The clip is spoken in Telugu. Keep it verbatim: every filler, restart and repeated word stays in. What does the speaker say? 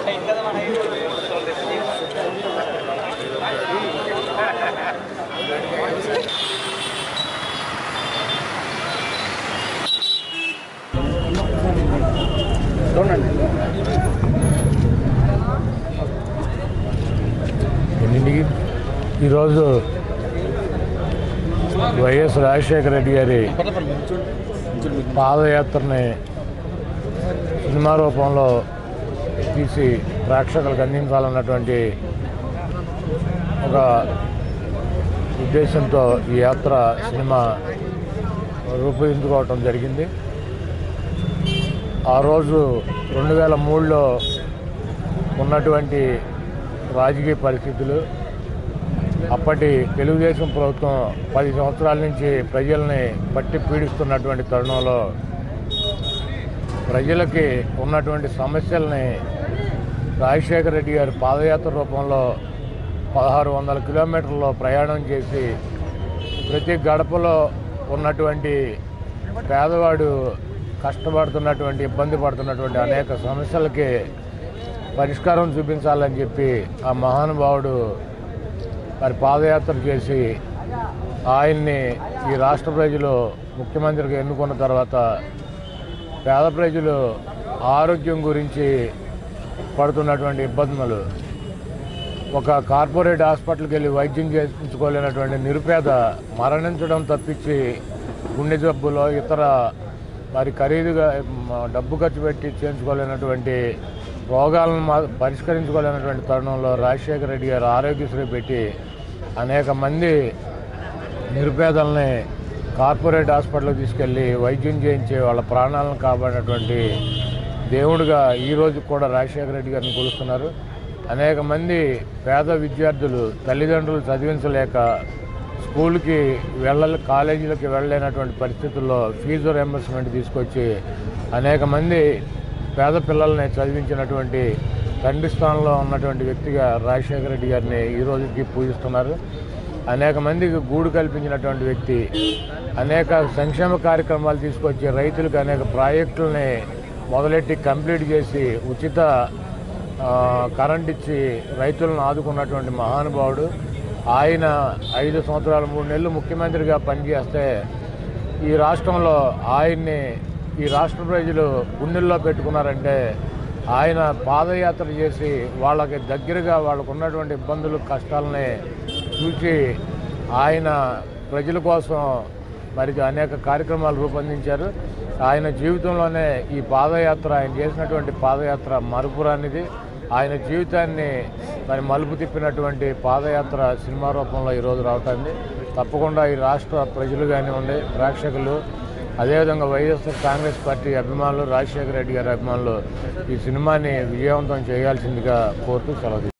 ఈరోజు వైఎస్ రాజశేఖర రెడ్డి గారి పాదయాత్రని సినిమా రూపంలో తీసి ప్రేక్షకులకు అందించాలన్నటువంటి ఒక ఉద్దేశంతో ఈ యాత్ర సినిమా రూపొందించుకోవటం జరిగింది. ఆ రోజు రెండు వేల మూడులో ఉన్నటువంటి రాజకీయ పరిస్థితులు, అప్పటి తెలుగుదేశం ప్రభుత్వం పది సంవత్సరాల నుంచి ప్రజల్ని పట్టి పీడిస్తున్నటువంటి తరుణంలో ప్రజలకి ఉన్నటువంటి సమస్యల్ని రాజశేఖర రెడ్డి గారి పాదయాత్ర రూపంలో పదహారు వందల కిలోమీటర్లలో ప్రయాణం చేసి ప్రతి గడపలో ఉన్నటువంటి పేదవాడు కష్టపడుతున్నటువంటి ఇబ్బంది పడుతున్నటువంటి అనేక సమస్యలకి పరిష్కారం చూపించాలని చెప్పి ఆ మహానుభావుడు మరి పాదయాత్ర చేసి ఆయన్ని ఈ రాష్ట్ర ప్రజలు ముఖ్యమంత్రిగా ఎన్నుకున్న తర్వాత పేద ప్రజలు ఆరోగ్యం గురించి పడుతున్నటువంటి ఇబ్బందులు, ఒక కార్పొరేట్ హాస్పిటల్కి వెళ్ళి వైద్యం చేయించుకోలేనటువంటి నిరుపేద మరణించడం తప్పించి గుండె జబ్బులో ఇతర మరి ఖరీదుగా డబ్బు ఖర్చు పెట్టి చేయించుకోలేనటువంటి రోగాలను పరిష్కరించుకోలేనటువంటి తరుణంలో రాజశేఖర రెడ్డి గారు ఆరోగ్యశ్రీ పెట్టి అనేక మంది నిరుపేదల్ని కార్పొరేట్ హాస్పిటల్కి తీసుకెళ్ళి వైద్యం చేయించి వాళ్ళ ప్రాణాలను కాపాడినటువంటి దేవుడిగా ఈరోజు కూడా రాజశేఖర రెడ్డి గారిని కొలుస్తున్నారు. అనేక మంది పేద విద్యార్థులు తల్లిదండ్రులు చదివించలేక స్కూల్కి వెళ్ళ కాలేజీలకి వెళ్ళలేనటువంటి పరిస్థితుల్లో ఫీజు రియంబర్స్మెంట్ తీసుకొచ్చి అనేక మంది పేద పిల్లల్ని చదివించినటువంటి తండ్రి స్థానంలో ఉన్నటువంటి వ్యక్తిగా రాజశేఖర రెడ్డి గారిని ఈ రోజుకి పూజిస్తున్నారు. అనేక మందికి గూడు కల్పించినటువంటి వ్యక్తి, అనేక సంక్షేమ కార్యక్రమాలు తీసుకొచ్చి రైతులకు అనేక ప్రాజెక్టులని మొదలెట్టి కంప్లీట్ చేసి ఉచిత కరెంట్ ఇచ్చి రైతులను ఆదుకున్నటువంటి మహానుభావుడు. ఆయన ఐదు సంవత్సరాలు మూడు నెలలు ముఖ్యమంత్రిగా పనిచేస్తే ఈ రాష్ట్రంలో ఆయన్ని ఈ రాష్ట్ర ప్రజలు గుండెల్లో పెట్టుకున్నారంటే ఆయన పాదయాత్ర చేసి వాళ్ళకి దగ్గరగా వాళ్ళకు ఉన్నటువంటి ఇబ్బందులు కష్టాలని చూసి ఆయన ప్రజల కోసం మరి అనేక కార్యక్రమాలు రూపొందించారు. ఆయన జీవితంలోనే ఈ పాదయాత్ర, ఆయన చేసినటువంటి పాదయాత్ర మరుపురానిది. ఆయన జీవితాన్ని మరి మలుపు తిప్పినటువంటి పాదయాత్ర సినిమా రూపంలో ఈరోజు రావటాన్ని తప్పకుండా ఈ రాష్ట్ర ప్రజలు కానివ్వండి, ప్రేక్షకులు, అదేవిధంగా వైఎస్ఆర్ కాంగ్రెస్ పార్టీ అభిమానులు, రాజశేఖర రెడ్డి గారి అభిమానులు ఈ సినిమాని విజయవంతం చేయాల్సిందిగా కోరుతూ సెలవు.